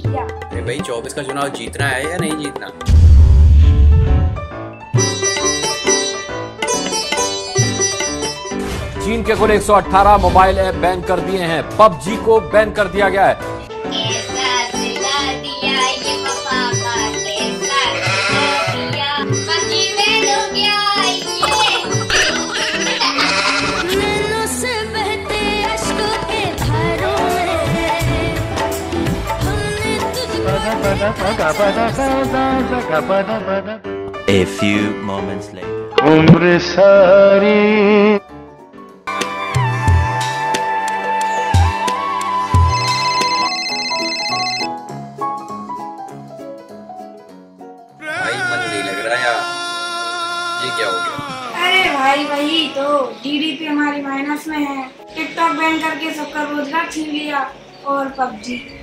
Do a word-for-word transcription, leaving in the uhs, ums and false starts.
दिया। अरे भाई चौबीस का चुनाव जीतना है या नहीं जीतना? चीन के कुल एक सौ अठारह मोबाइल ऐप बैन कर दिए हैं। पबजी को बैन कर दिया गया है। A few moments later. उम्र सारी भाई मन नहीं लग रहा यार, ये क्या हो गया? अरे भाई वही तो, जीडीपी हमारी माइनस में है। टिकटॉक बैन करके सबका रोजगार छीन लिया और पबजी